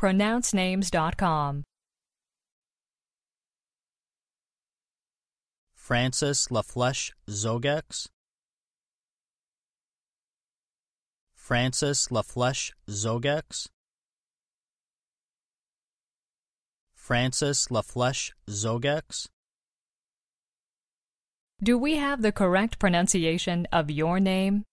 pronouncenames.com. Francis Flesche Zhogaxe. Francis Flesche Zhogaxe. Francis Flesche Zhogaxe. Do we have the correct pronunciation of your name?